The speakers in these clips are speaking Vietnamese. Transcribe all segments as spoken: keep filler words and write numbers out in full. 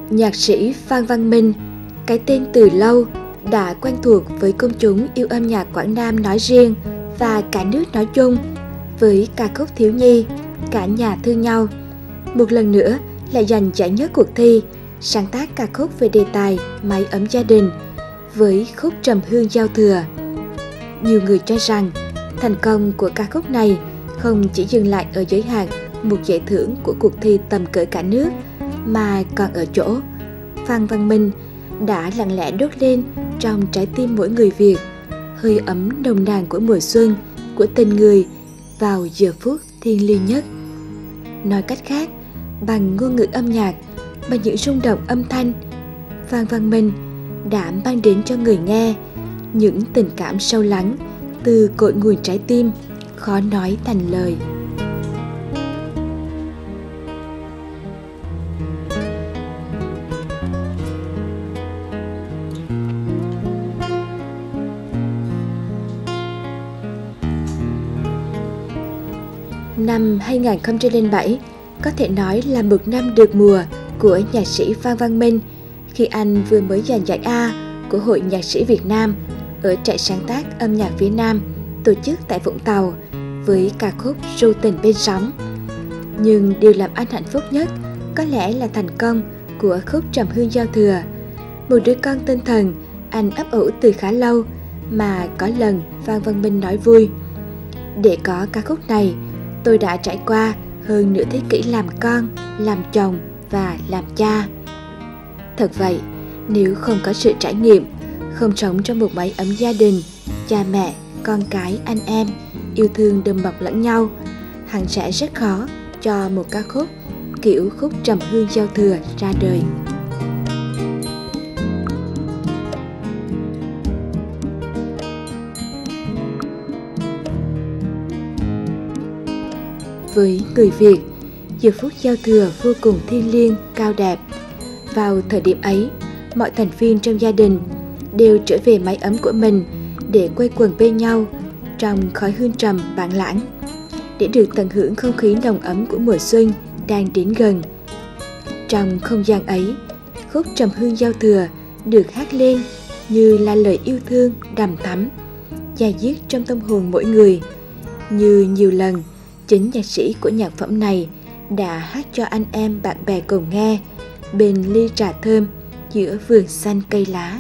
Nhạc sĩ Phan Văn Minh, cái tên từ lâu đã quen thuộc với công chúng yêu âm nhạc Quảng Nam nói riêng và cả nước nói chung, với ca khúc thiếu nhi Cả Nhà Thương Nhau, một lần nữa lại giành giải nhất cuộc thi sáng tác ca khúc về đề tài mái ấm gia đình với khúc Trầm Hương Giao Thừa. Nhiều người cho rằng thành công của ca khúc này không chỉ dừng lại ở giới hạn một giải thưởng của cuộc thi tầm cỡ cả nước, mà còn ở chỗ Phan Văn Minh đã lặng lẽ đốt lên trong trái tim mỗi người Việt hơi ấm nồng nàn của mùa xuân, của tình người vào giờ phút thiêng liêng nhất. Nói cách khác, bằng ngôn ngữ âm nhạc, bằng những rung động âm thanh, Phan Văn Minh đã mang đến cho người nghe những tình cảm sâu lắng từ cội nguồn trái tim, khó nói thành lời. Năm hai nghìn không trăm lẻ bảy có thể nói là một năm được mùa của nhạc sĩ Phan Văn Minh, khi anh vừa mới giành giải A của Hội Nhạc sĩ Việt Nam ở trại sáng tác âm nhạc phía Nam tổ chức tại Vũng Tàu với ca khúc Ru Tình Bên Sóng. Nhưng điều làm anh hạnh phúc nhất có lẽ là thành công của khúc Trầm Hương Giao Thừa, một đứa con tinh thần anh ấp ủ từ khá lâu, mà có lần Phan Văn Minh nói vui: để có ca khúc này, tôi đã trải qua hơn nửa thế kỷ làm con, làm chồng và làm cha. Thật vậy, nếu không có sự trải nghiệm, không sống trong một mái ấm gia đình, cha mẹ, con cái, anh em yêu thương đùm bọc lẫn nhau, hẳn sẽ rất khó cho một ca khúc kiểu khúc Trầm Hương Giao Thừa ra đời. Với người Việt, giờ phút giao thừa vô cùng thiêng liêng, cao đẹp. Vào thời điểm ấy, mọi thành viên trong gia đình đều trở về mái ấm của mình để quây quần bên nhau trong khói hương trầm bản lãng, để được tận hưởng không khí nồng ấm của mùa xuân đang đến gần. Trong không gian ấy, khúc Trầm Hương Giao Thừa được hát lên như là lời yêu thương đằm thắm, dai dứt trong tâm hồn mỗi người. Như nhiều lần, chính nhạc sĩ của nhạc phẩm này đã hát cho anh em bạn bè cùng nghe bên ly trà thơm giữa vườn xanh cây lá.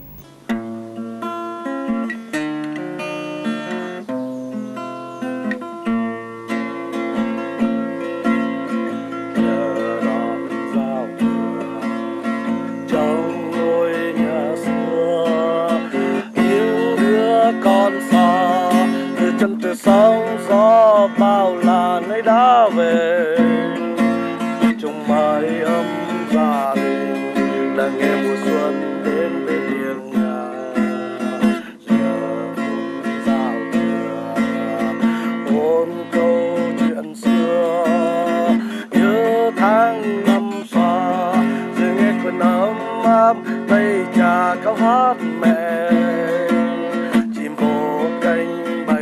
Sóng gió bao là nơi đã về trong mái ấm gia đình, đang nghe mùa xuân đến bên hiên nhà. Giờ phút giao thừa ôn câu chuyện xưa, nhớ tháng năm xa, rồi nghe quần ấm áp tay trà cao hát mẹ. Chim vô cánh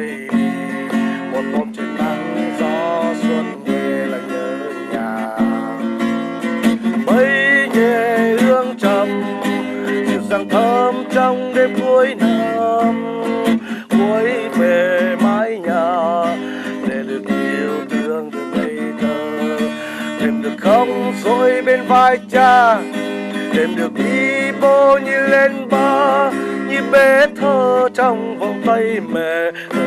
một trên nắng gió xuân về là nhớ nhà. Mây nhẹ hương trầm dịu dàng thơm trong đêm cuối năm, cuối về mái nhà để được yêu thương được ngây thơ, đêm được khóc dối bên vai cha, đêm được đi bô như lên ba, như bé thơ trong vòng tay mẹ.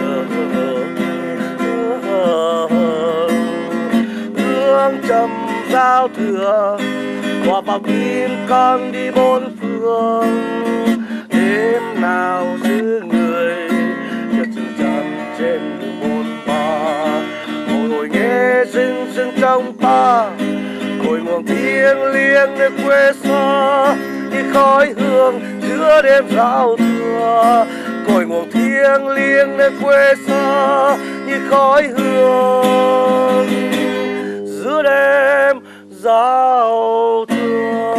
Hương trầm giao thừa hòa vào tim con đi bốn phương, đêm nào giữ người chợt dừng chân trên đường bôn ba. Ngồi ngồi nghe rưng rưng trong ta, ngồi nguồn thiêng liêng nơi quê xa, như khói hương giữa đêm giao thừa. Cội nguồn thiêng liêng nơi quê xa, như khói hương giữa đêm giao thừa.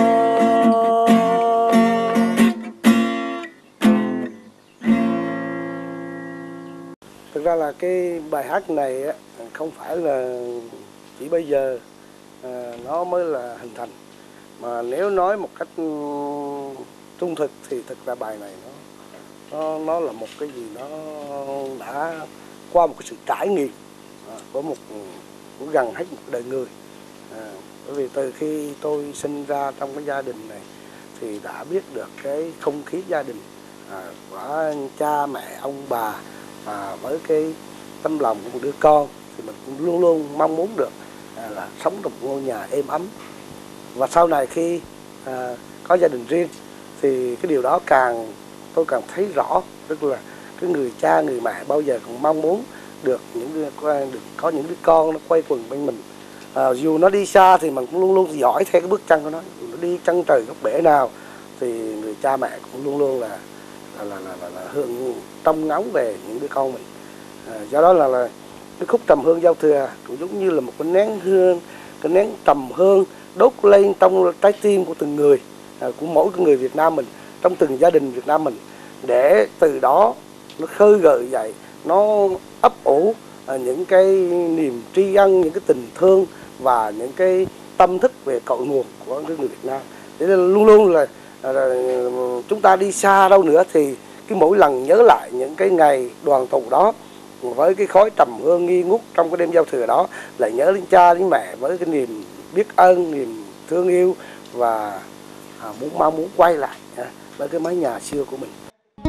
Thực ra là cái bài hát này không phải là chỉ bây giờ nó mới là hình thành, Mà nếu nói một cách trung thực thì thực ra bài này nó nó nó là một cái gì nó đã qua một cái sự trải nghiệm à, của một của gần hết một đời người. À, bởi vì từ khi tôi sinh ra trong cái gia đình này thì đã biết được cái không khí gia đình à, của cha mẹ ông bà à, với cái tấm lòng của một đứa con thì mình cũng luôn luôn mong muốn được à, là sống trong một ngôi nhà êm ấm. Và sau này khi à, có gia đình riêng thì cái điều đó càng tôi càng thấy rõ, tức là cái người cha người mẹ bao giờ cũng mong muốn được những đứa, được có những đứa con nó quay quần bên mình. À, dù nó đi xa thì mình cũng luôn luôn dõi theo cái bước chân của nó. Dù nó đi chân trời góc bể nào thì người cha mẹ cũng luôn luôn là là là là, là, là hưởng trông ngóng về những đứa con mình. À, do đó là, là cái khúc trầm hương giao thừa cũng giống như là một cái nén hương, cái nén trầm hương đốt lên trong trái tim của từng người, à, của mỗi người Việt Nam mình, trong từng gia đình Việt Nam mình, để từ đó nó khơi gợi dậy, nó ấp ủ à, những cái niềm tri ân, những cái tình thương và những cái tâm thức về cội nguồn của người Việt Nam. Để luôn luôn là, là, là chúng ta đi xa đâu nữa thì cái mỗi lần nhớ lại những cái ngày đoàn tụ đó với cái khói trầm hương nghi ngút trong cái đêm giao thừa đó, lại nhớ đến cha đến mẹ với cái niềm biết ơn, niềm thương yêu và à, muốn mong muốn quay lại à, với cái mái nhà xưa của mình.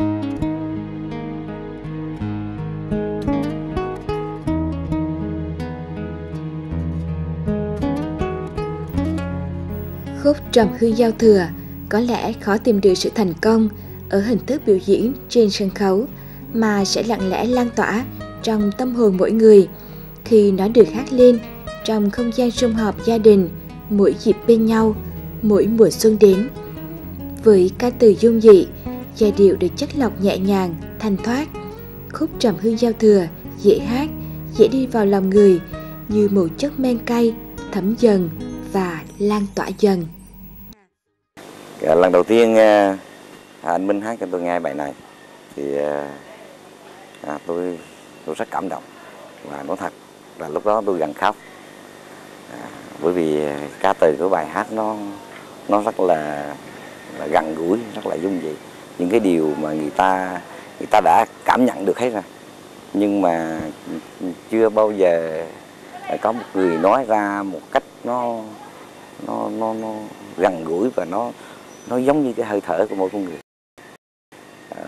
Khúc trầm hương giao thừa có lẽ khó tìm được sự thành công ở hình thức biểu diễn trên sân khấu, mà sẽ lặng lẽ lan tỏa trong tâm hồn mỗi người khi nó được hát lên trong không gian sum họp gia đình mỗi dịp bên nhau, mỗi mùa xuân đến. Với ca từ dung dị, giai điệu được chất lọc nhẹ nhàng, thanh thoát, khúc trầm hương giao thừa dễ hát, dễ đi vào lòng người như một chất men cay thấm dần và lan tỏa dần. Lần đầu tiên anh Minh hát cho tôi nghe bài này thì à, tôi tôi rất cảm động, và nói thật là lúc đó tôi gần khóc, à, bởi vì ca từ của bài hát nó nó rất là, là gần gũi, rất là dung dị, những cái điều mà người ta người ta đã cảm nhận được hết rồi, nhưng mà chưa bao giờ có một người nói ra một cách nó nó nó, nó gần gũi và nó nó giống như cái hơi thở của mỗi con người. À,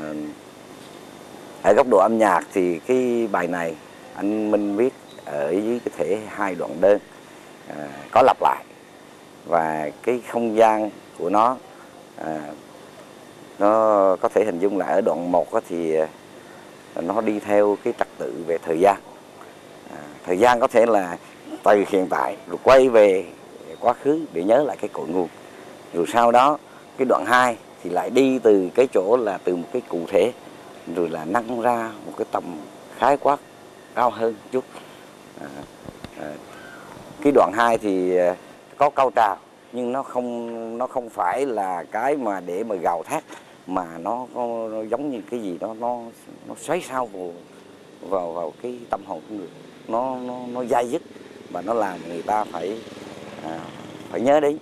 ở góc độ âm nhạc thì cái bài này anh Minh viết ở dưới cái thể hai đoạn đơn à, có lặp lại, và cái không gian của nó à, nó có thể hình dung là ở đoạn một thì nó đi theo cái trật tự về thời gian. À, thời gian có thể là từ hiện tại rồi quay về quá khứ để nhớ lại cái cội nguồn, rồi sau đó cái đoạn hai thì lại đi từ cái chỗ là từ một cái cụ thể rồi là nâng ra một cái tầm khái quát cao hơn một chút. À, à, cái đoạn hai thì có câu trào nhưng nó không nó không phải là cái mà để mà gào thét, mà nó, nó, nó giống như cái gì đó nó nó xoáy sâu vào vào vào cái tâm hồn của người, nó nó nó dai dứt và nó làm người ta phải à, phải nhớ đến.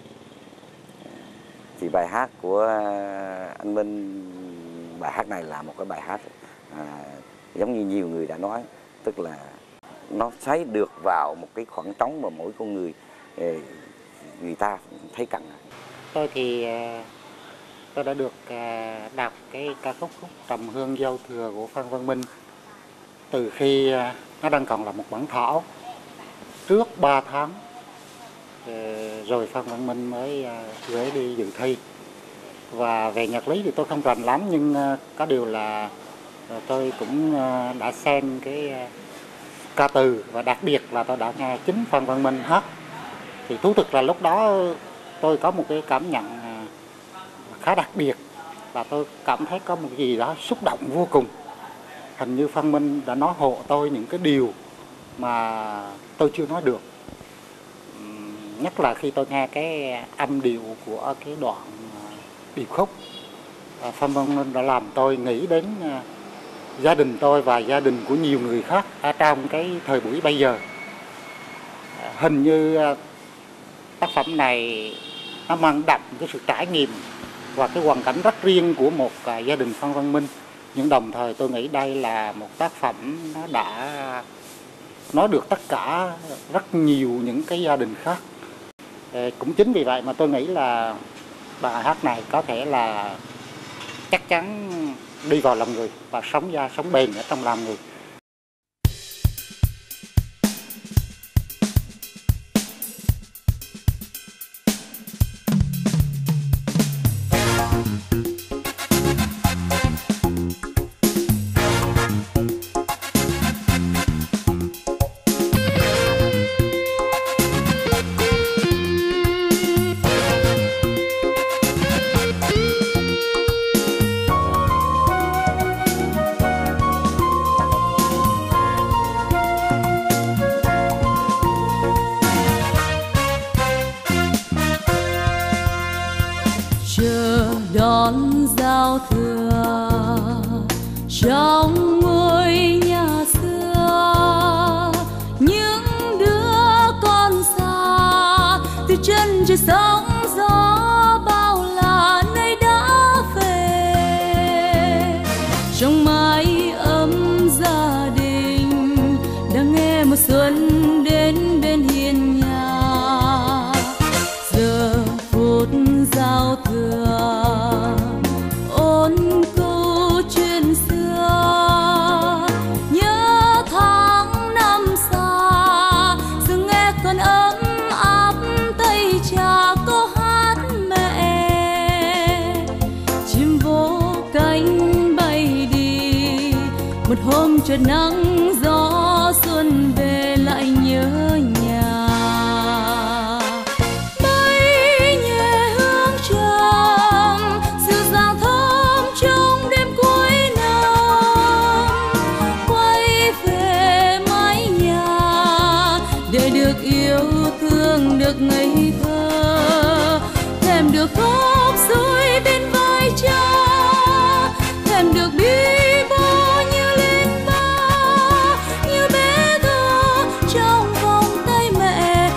Thì bài hát của anh Minh, bài hát này là một cái bài hát à, giống như nhiều người đã nói, tức là nó xoáy được vào một cái khoảng trống mà mỗi con người người ta thấy cần. Tôi thì tôi đã được đọc cái ca khúc khúc trầm hương giao thừa của Phan Văn Minh từ khi nó đang còn là một bản thảo trước ba tháng, rồi Phan Văn Minh mới gửi đi dự thi. Và về nhạc lý thì tôi không rành lắm, nhưng có điều là tôi cũng đã xem cái ca từ, và đặc biệt là tôi đã nghe chính Phan Văn Minh hát. Thì thú thực là lúc đó tôi có một cái cảm nhận khá đặc biệt, là tôi cảm thấy có một gì đó xúc động vô cùng. Hình như Phan Minh đã nói hộ tôi những cái điều mà tôi chưa nói được. Nhất là khi tôi nghe cái âm điệu của cái đoạn điệp khúc, Phan Văn Minh đã làm tôi nghĩ đến gia đình tôi và gia đình của nhiều người khác ở trong cái thời buổi bây giờ. Hình như tác phẩm này nó mang đậm cái sự trải nghiệm và cái hoàn cảnh rất riêng của một uh, gia đình Phan Văn Minh. Nhưng đồng thời tôi nghĩ đây là một tác phẩm nó đã nói được tất cả rất nhiều những cái gia đình khác. Ờ, cũng chính vì vậy mà tôi nghĩ là bài hát này có thể là chắc chắn đi vào lòng người và sống ra sống bền ở trong lòng người. Đón giao thừa trong ngôi nhà xưa, những đứa con xa từ chân trời sóng gió bao là nơi đã về. Trong mái ấm gia đình đang nghe mùa xuân đến bên hiên nhà. Giờ phút giao thừa ôn câu chuyện xưa, nhớ tháng năm xa, giờ nghe còn ấm áp tay trà câu hát mẹ. Chim vỗ cánh bay đi, một hôm chợt nắng gió xuân về lại nhớ nhà. Được ngây thơ, thèm được khóc rồi bên vai cha, thèm được bi bô như lên ba, như bé thơ trong vòng tay mẹ.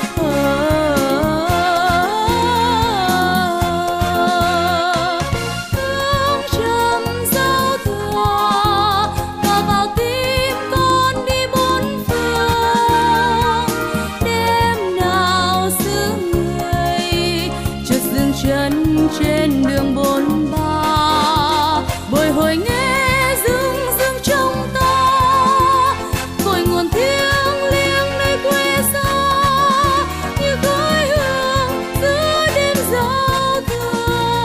Hương trầm giao thừa và vào tim con đi bốn phương. Đêm nào xứ người chợt dừng chân trên đường bốn ba, bồi hồi nghe rưng rưng trong ta, cội nguồn thiêng liêng nơi quê xa, như khói hương giữa đêm giao thừa.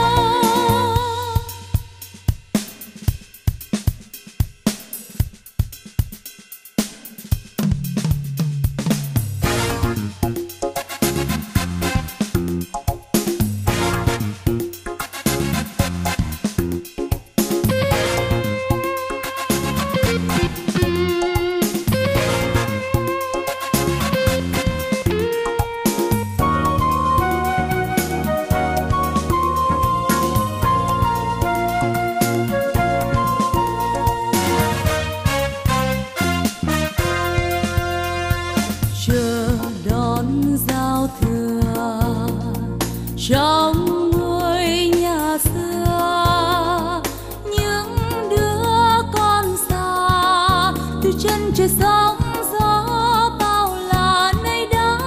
Chờ đón giao thừa trong ngôi nhà xưa, những đứa con xa từ chân trời sóng gió bao là nơi đã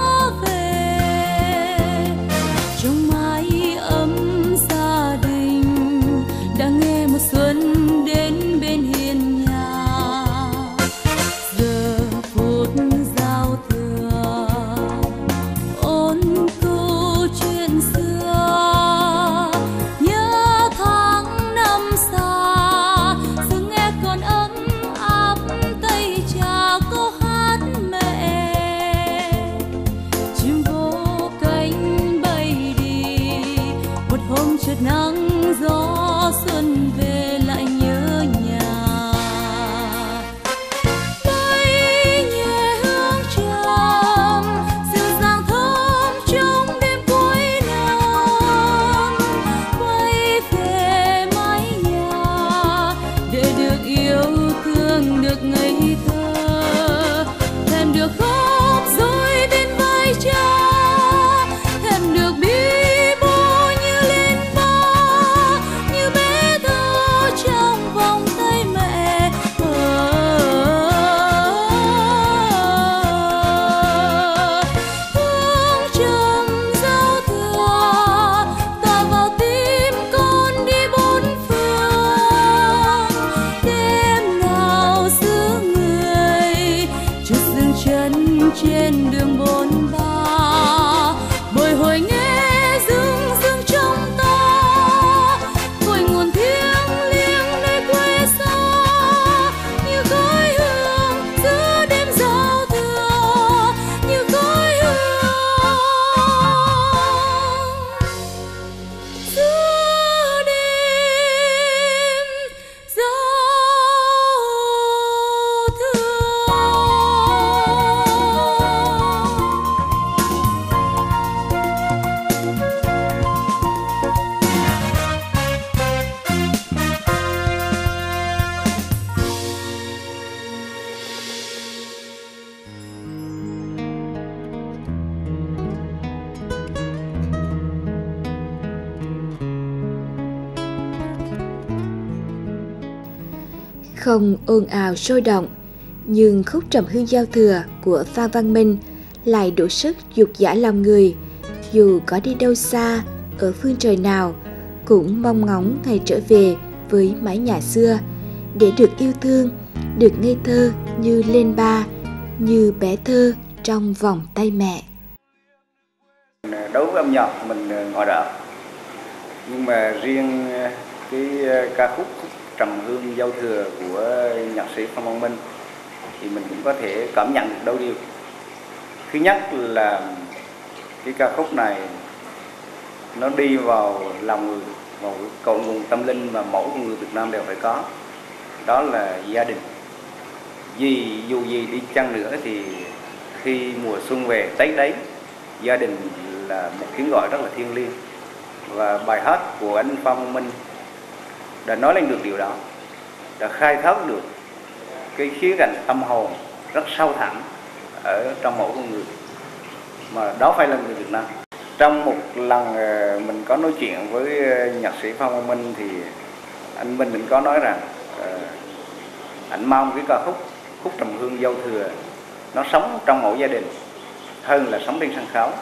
về. Trong mái ấm gia đình đang nghe mùa xuân đến bên hiên nhà. Giờ phút giao thừa ôn câu chuyện xưa, nhớ tháng năm xa, giờ nghe còn ấm áp tay trà câu hát mẹ. Chim vỗ cánh bay đi, một hôm chợt nắng gió xuân về lại nhớ nhà. Bay nhẹ hương trầm, dịu dàng thơm trong đêm cuối năm, quay về mái nhà để được yêu thương, được ngây thơ, thèm được khóc rồi bên vai cha, thèm được bi bô Không ồn ào sôi động, nhưng khúc trầm hương giao thừa của Phan Văn Minh lại đủ sức dục dã lòng người. Dù có đi đâu xa, ở phương trời nào, cũng mong ngóng ngày trở về với mái nhà xưa, để được yêu thương, được ngây thơ như lên ba, như bé thơ trong vòng tay mẹ. Đối với âm nhạc mình ngoại đạo, nhưng mà riêng cái ca khúc Trầm Hương Giao Thừa của nhạc sĩ Phan Văn Minh thì mình cũng có thể cảm nhận được đôi điều. Thứ nhất là cái ca khúc này nó đi vào lòng người, vào cội nguồn tâm linh mà mỗi người Việt Nam đều phải có, đó là gia đình. Vì dù gì đi chăng nữa thì khi mùa xuân về, Tết đấy, gia đình là một tiếng gọi rất là thiêng liêng, và bài hát của anh Phan Văn Minh đã nói lên được điều đó, đã khai thác được cái khía cạnh tâm hồn rất sâu thẳm ở trong mỗi con người, mà đó phải là người Việt Nam. Trong một lần mình có nói chuyện với nhạc sĩ Phan Văn Minh thì anh Minh cũng có nói rằng uh, anh mong cái ca khúc khúc Trầm Hương Giao Thừa nó sống trong mỗi gia đình hơn là sống trên sân khấu.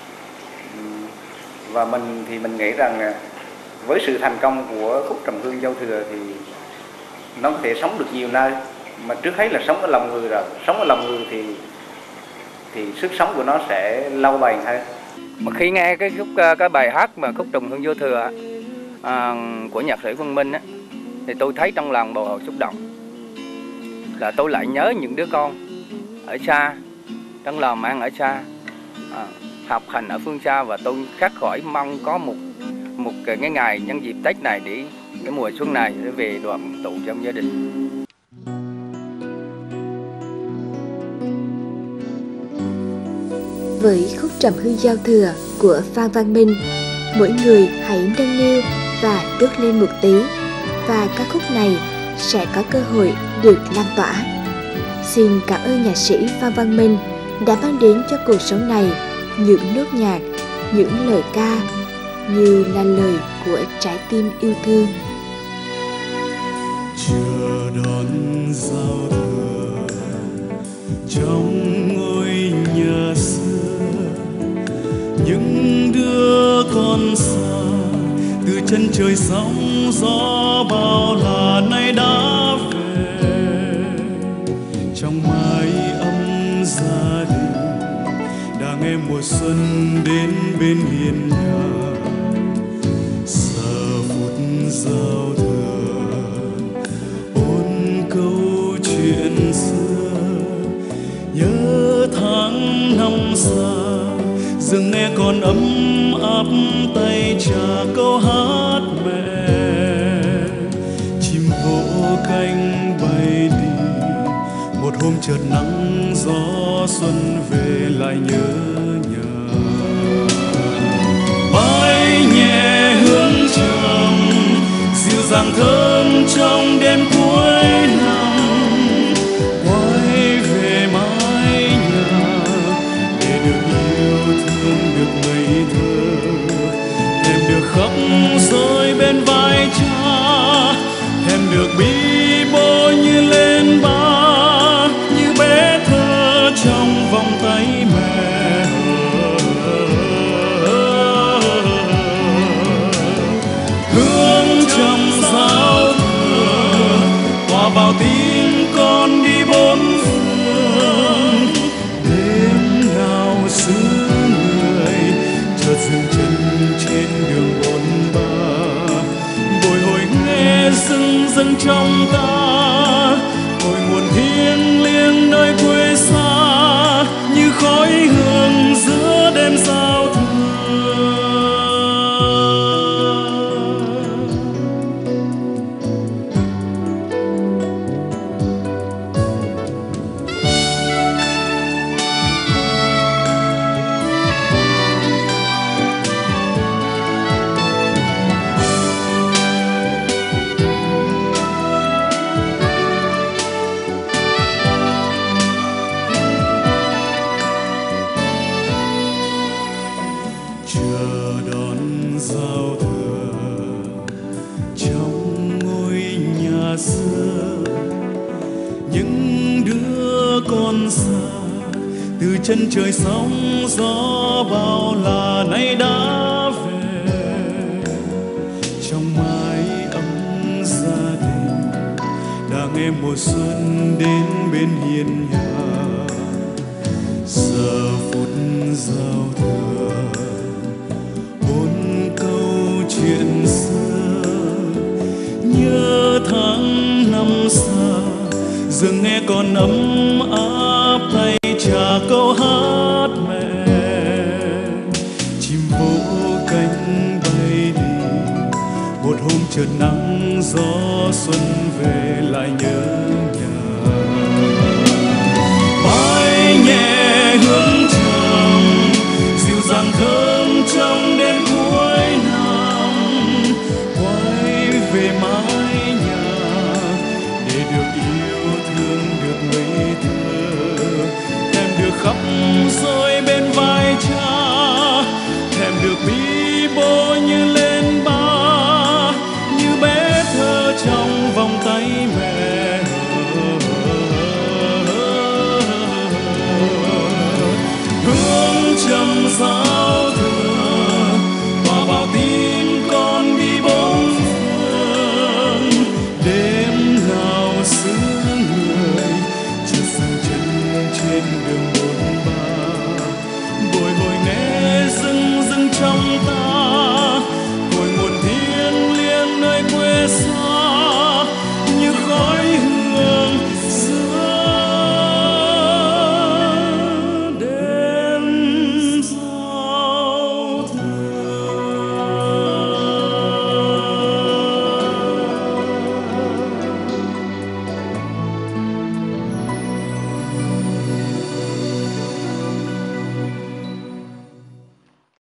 Và mình thì mình nghĩ rằng với sự thành công của khúc Trầm Hương Giao Thừa thì nó có thể sống được nhiều nơi, mà trước hết là sống ở lòng người rồi. Sống ở lòng người thì thì sức sống của nó sẽ lâu bền hơn. Mà khi nghe cái khúc cái bài hát mà khúc Trầm Hương Giao Thừa à, của nhạc sĩ Văn Minh á, thì tôi thấy trong lòng bồi hồi xúc động, là tôi lại nhớ những đứa con ở xa, trong lòng mang ở xa, à, học hành ở phương xa, và tôi khắc khỏi mong có một một cái ngày nhân dịp Tết này, để cái mùa xuân này để về đoàn tụ trong gia đình. Với khúc Trầm Hương Giao Thừa của Phan Văn Minh, mỗi người hãy nâng niu và đốt lên một tí, và ca khúc này sẽ có cơ hội được lan tỏa. Xin cảm ơn nhạc sĩ Phan Văn Minh đã mang đến cho cuộc sống này những nốt nhạc, những lời ca như là lời của trái tim yêu thương. Chờ đón giao thừa trong ngôi nhà xưa, những đứa con xa từ chân trời sóng gió bao là nay đã về. Trong mái ấm gia đình đã nghe mùa xuân đến bên hiên nhà. Giờ phút giao thừa ôn câu chuyện xưa, nhớ tháng năm xa, dừng nghe còn ấm áp tay trà câu hát mẹ. Chim vỗ cánh bay đi, một hôm chợt nắng gió xuân về lại nhớ nhà. Bay nhẹ hương trầm dịu dàng thơm trong đêm cuối năm, quay về mái nhà để được yêu thương, được ngây thơ, thèm được khóc rồi bên vai cha, thèm được bi bô như lên ba, như bé thơ trong vòng tay mẹ. Hương trầm giao thừa hòa vào tim con đi bốn phương, đêm nào xứ người chợt dừng chân trên đường bôn ba, bồi hồi nghe rưng rưng trong ta, cội nguồn thiêng liêng nơi quê xa, như khói hương giữa đêm giao thừa. Giao thừa trong ngôi nhà xưa, chân trời sóng gió bao là nay đã về, trong mái ấm gia đình đã nghe mùa xuân đến bên hiên nhà. Giờ phút giao thừa bốn câu chuyện xưa, nhớ tháng năm xa dường nghe còn ấm áp tay trả câu hát mẹ. Chim vỗ cánh bay đi, một hôm chợt nắng gió xuân về lại nhớ nhà. Bay nhẹ hương trầm dịu dàng thơm trong đêm cuối năm, quay về mái nhà để được yêu thương, được ngây thơ. Thèm được khóc rồi bên vai cha, thèm được bí bô như